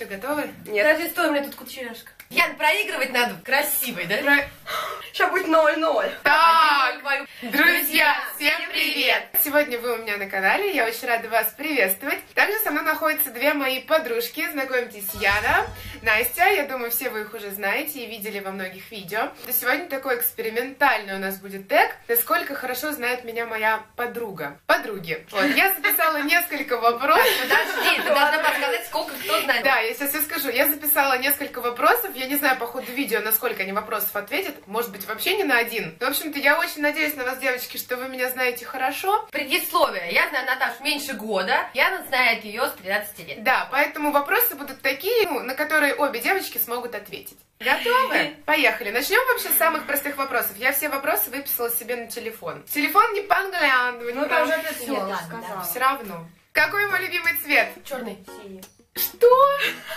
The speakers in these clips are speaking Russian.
Что, готовы? Нет. Подожди, стой, у меня тут кучеряшка. Ян, проигрывать надо красивой, да? Сейчас будет 0-0. Так, друзья, всем привет! Сегодня вы у меня на канале, я очень рада вас приветствовать. Также со мной находятся две мои подружки. Знакомьтесь, Яна, Настя. Я думаю, все вы их уже знаете и видели во многих видео. И сегодня такой экспериментальный у нас будет тег, насколько хорошо знает меня моя подруга. Подруги. Вот, я записала несколько вопросов. Подожди, ты должна подсказать, сколько кто знает. Да, я сейчас все скажу. Я записала несколько вопросов. Я не знаю по ходу видео, насколько они вопросов ответят. Может быть, вообще не на один. Но, в общем-то, я очень надеюсь на вас, девочки, что вы меня знаете хорошо. Предисловие. Я знаю Наташу меньше года. Яна знает ее с 13 лет. Да, поэтому вопросы будут такие, на которые обе девочки смогут ответить. Готовы? Поехали. Начнем вообще с самых простых вопросов. Я все вопросы выписала себе на телефон. Телефон не подглядывать. Ну, там уже это все, Нет, сказала. Все равно. Какой мой любимый цвет? Черный. Синий. Что?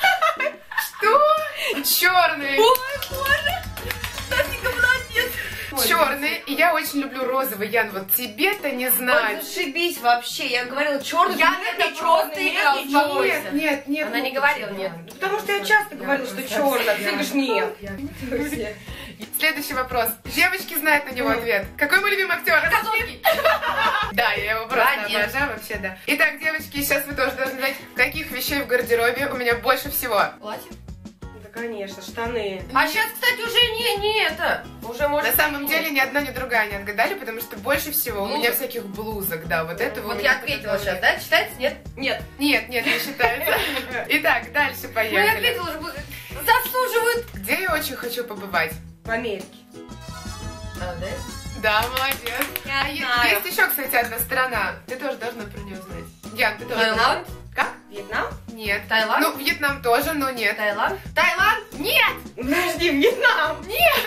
Что? Черный. Ой, боже! Настенька, молодец! Черный. И я очень люблю розовый, Ян. Вот тебе-то не Ой, знать. зашибись вообще. Я говорила черный. Яна, это просто игра, успокойся. Нет. Она не говорила нет. Потому что я часто говорила, что черный. Ты говоришь нет. Следующий вопрос. Девочки знают на него ответ. Какой мой любимый актер? Козловский. Да, я его просто Молодец. обожаю, вообще, да. Итак, девочки, сейчас вы тоже должны знать, каких вещей в гардеробе у меня больше всего. Платье. Да, конечно, штаны. А сейчас, кстати, уже не это. Уже можно. На самом деле ни одна, ни другая не отгадали, потому что больше всего у меня всяких блузок, да, вот это Вот я ответила сейчас, да? Читается? Нет? Нет. Нет, не считается. Итак, дальше Ну, я поехали. ответила уже. Заслуживают. Где я очень хочу побывать? В Америке. А, да? Да, молодец. Я А знаю. есть еще, кстати, одна страна. Ты тоже должна про нее знать. Ян, ты тоже. Таиланд? Как? Вьетнам? Нет. Таиланд? Ну, Вьетнам тоже, но нет. Таиланд? Таиланд? Нет! Подожди, Вьетнам.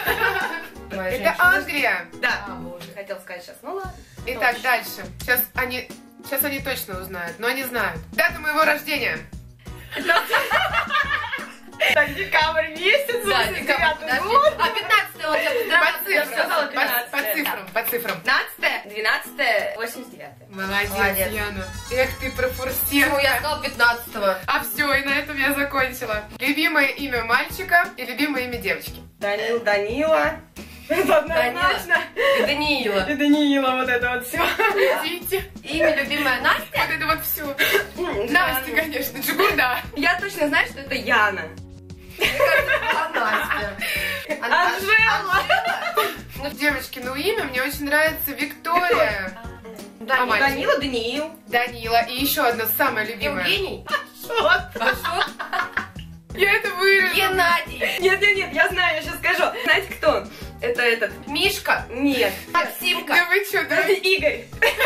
Моя Это женщина. Англия. Да. А, боже. Хотела сказать сейчас. Ну ладно. Итак, дальше. Сейчас они точно узнают, но они знают. Дату моего рождения. Так, декабрь месяц, Да, 89-й подожди. год. А 15-го он тебя поздравлял. По сказала цифрам. 15. По цифрам. 15-е, 12-е, 89-е. Молодец, Молодец. Яна. Эх, ты профурсила. Ну, я сказала 15-го. А все, и на этом я закончила. Любимое имя мальчика и любимое имя девочки. Данила. Это однозначно. И Даниила. И Данила, вот это вот все. Видите? Имя любимое Настя? Вот это вот все. Настя, конечно, Джигурда. Я точно знаю, что это Яна. Мне кажется, была Настя. Анжела. Ну, девочки, ну имя мне очень нравится Виктория. Да, мальчик? Данила, Даниил. Данила. И еще одно самое любимое. Евгений. Вот. Пашот. Я это вырежу. Геннадий. Нет, я знаю, я сейчас скажу. Знаете кто? Это этот. Мишка. Нет. Максимка. Да вы что, да? Игорь.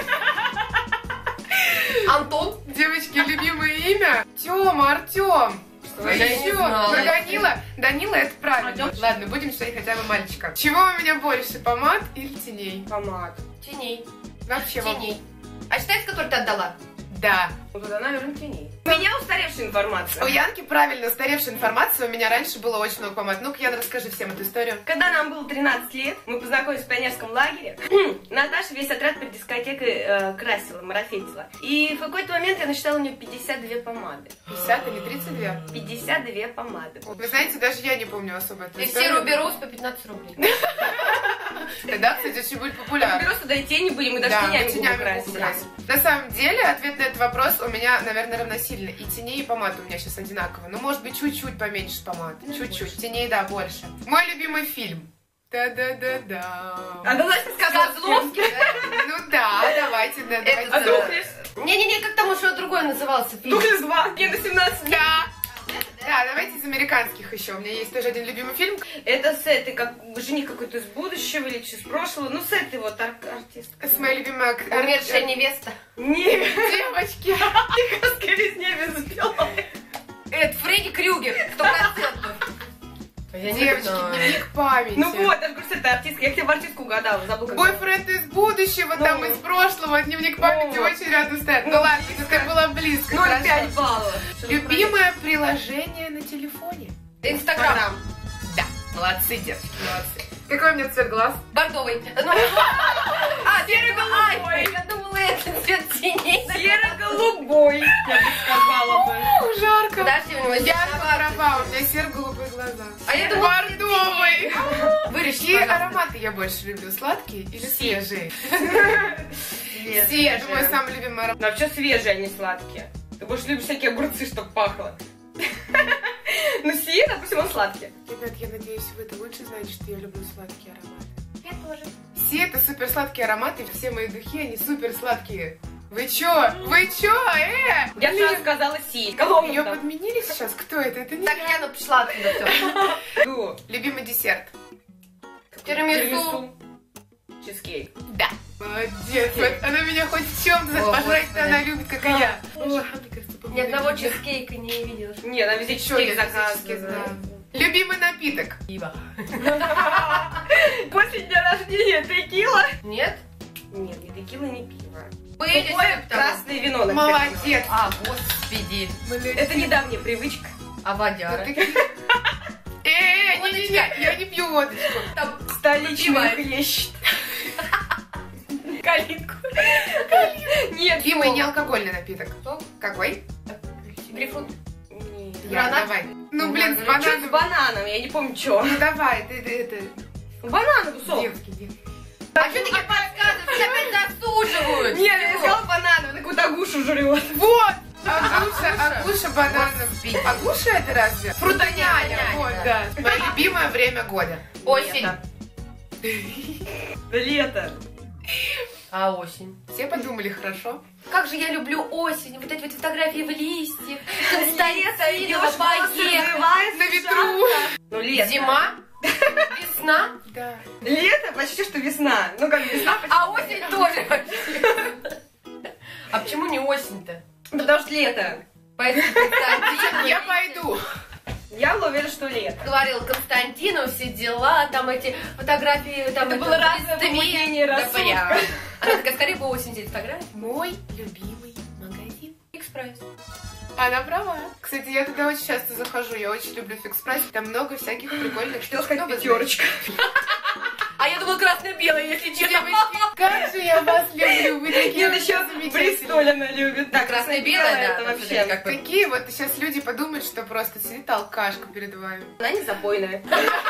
Антон. Девочки, любимое имя? Тёма, Артём. Что Я не еще? знала. Ну, Данила это правильно. Ладно, будем считать хотя бы мальчика. Чего у меня больше, помад или теней? Помад. Теней. Вообще, Теней. А считается, который ты отдала? да. Ну тогда, наверное, теней. У меня устаревшая информация. У Янки правильно устаревшая информация. У меня раньше было очень много помад. Ну-ка, Ян, расскажи всем эту историю. Когда нам было 13 лет, мы познакомились в пионерском лагере. Наташа весь отряд перед дискотекой красила, марафетила. И в какой-то момент я насчитала у нее 52 помады. 50 или 32? 52 помады. Вы знаете, даже я не помню особо эту И все историю. Руби Роуз по 15 рублей. Тогда, кстати, очень будет популярно. Просто да и тени были, мы даже Да, тенями губы тенями красили. губы красим. На самом деле, ответ на этот вопрос у меня, наверное, равносильно. И теней, и помад у меня сейчас одинаково. Ну, может быть, чуть-чуть поменьше помад. Чуть-чуть. Теней, да, больше. Мой любимый фильм. Да-да-да-да. А давайте сказать Козловский, да? Ну да, давайте, да, давайте. А Духлес? Не-не-не, как там еще другой назывался фильм? Духлес 2. Генда 17. Да. Да, давайте из американских еще. У меня есть тоже один любимый фильм. Это с этой, как жених какой-то из будущего или из прошлого. Ну, с этой вот артистка. С моей любимой Умершая невеста. Нет. девочки. Ты скорее с небес запела. Это Фредди Крюгер, 100%. Я не Девочки, знаю. дневник памяти. Ну вот, я же говорю, с этой артисткой. Я тебя в артистку угадала, забыла. как Бойфренд из будущего, там Ну. из прошлого, дневник памяти Ну. очень рядом стоят. Ну Ну, ладно, близко. это было близко. 0,5 хорошо. баллов. Любимое приложение на телефоне? Инстаграм. Да, молодцы, девочки, молодцы. Какой у меня цвет глаз? Бордовый. Серо-голубой. Я думала, это цвет теней. Серо-голубой, я бы сказала бы. Жарко. Подожди, у него здесь Я наоборот. права, у меня серо-голубые глаза. А я думала, бордовый. Вырежьте, Какие пожалуйста. ароматы я больше люблю, сладкие или свежие? Свежие. Все, это мой самый любимый аромат. Ну, вообще свежие, а не сладкие. Ты больше любишь всякие огурцы, чтоб пахло. Ну, сие, допустим, он сладкий. Ребят, я надеюсь, вы-то лучше знаете, что я люблю сладкие ароматы. Я тоже. Все это супер сладкие ароматы, все мои духи, они супер сладкие. Вы чё? Вы чё? Я Блин. сразу сказала си. Кого Ее мы там? подменили сейчас? Кто это? Это не Так, я. Яна пришла оттуда все. Ду. Любимый десерт. Тирамису. Чизкейк. Да. Молодец. Вот она меня хоть в чем-то О, пожрать, Господи. она любит, как и я. Да. Ой, мне кажется, Ни одного любимый. чизкейка не видела. Нет, она везде Чё, чизкейк я заказывает. да. Любимый напиток. Пиво. После дня рождения текила? Нет? Нет, ни текила, ни пиво. Были Какое красное вино, например. Молодец. А, господи. Блин. Это недавняя привычка. А водяра? Вот такие- не-не-не, я не пью водочку. Там Столичный Попивает. хлещет. Калитку. Нет, Любимый сок. неалкогольный напиток. Сок? Какой? грейпфрут. Нет. Я, Гранат? давай. Ну, блин, с Что с бананом. бананом? Я не помню, что. Ну, давай, ты это... Банановый сок. Детский. А что такие подсказывают? Тебя опять засуживают. Нет, я сказала банановый, какую-то агушу жрет. Вот! Агуша бананов. Господи. Агуша это разве? Фрутоняня. Фрутоняня, Вот, да. Мое любимое время года. Осень. Да лето. А осень? Все подумали, хорошо? Как же я люблю осень. Вот эти вот фотографии в листьях. Девушка Константинова, волосы Багет. развивается На ветру. Ну, лето. Зима. Весна. Да. Лето почти что весна. Ну, как весна, почти. А осень тоже вообще. А почему не осень-то? Потому что лето. Поэтому Константин. Я пойду. Я была уверена, что лето. Говорил Константину, все дела, там эти фотографии, там Это было разное помутнение рассудка. Она такая, скорее бы осень здесь фотографии. Мой любимый магазин. Экспресс. Она права. Кстати, я туда очень часто захожу. Я очень люблю фикс прайс. Там много всяких прикольных Хотела штук. сказать Ну, вы пятерочка. А я думала красно-белый, если знаете. честно. Девочки, как же я вас люблю. Вы такие Нет, еще замечательные. Бристоль она любит. Так, красно-белое, да. это вот вообще. смотри, как бы. Какие вот сейчас люди подумают, что просто сидит алкашка перед вами. Она не запойная.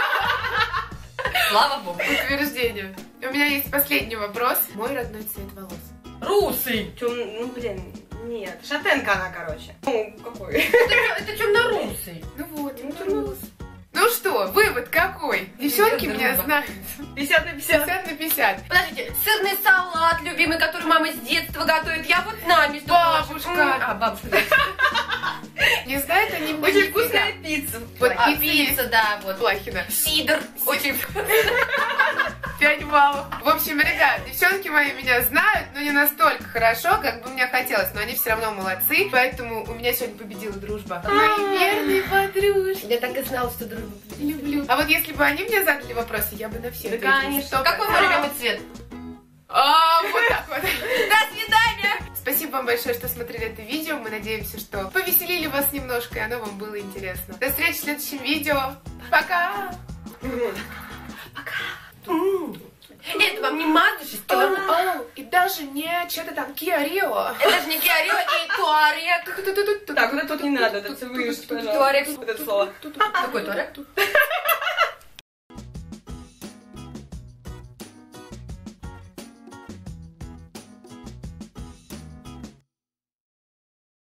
Слава богу. Утверждение. У меня есть последний вопрос. Мой родной цвет волос. Русый. Ну, блин, нет. Шатенка она, короче. Ну, какой? Это темно-русый. Ну вот, Ну, ну, ну что, вывод какой? Девчонки Дружба. меня знают. 50 на 50. 50 на 50. Подождите, сырный салат любимый, который мама с детства готовит. Я вот на, между Бабушка. прочим. А, бабушка. Не знают они мне Очень нифига. вкусная пицца. Вот А, пицца есть. пицца, да, вот. Плахина. Сидр. Очень 5 баллов. В общем, ребят, девчонки мои меня знают, но не настолько хорошо, как бы мне хотелось. Но они все равно молодцы, поэтому у меня сегодня победила дружба. Мои верные подружки. Я так и знала, что дружба. Люблю. А вот если бы они мне задали вопросы, я бы на все Да, ответила. конечно. 100%. Какой мой любимый цвет? Вот так вот. До свидания! Спасибо вам большое, что смотрели это видео. Мы надеемся, что повеселили вас немножко, и оно вам было интересно. До встречи в следующем видео. Пока! Это вам не матушка. И даже не что-то там Kia Rio. Это же не Киарио и Туарек. Так, вот это тут не надо, это вырежьте, пожалуйста. Туарек. Вот это слово. Какой Туарек?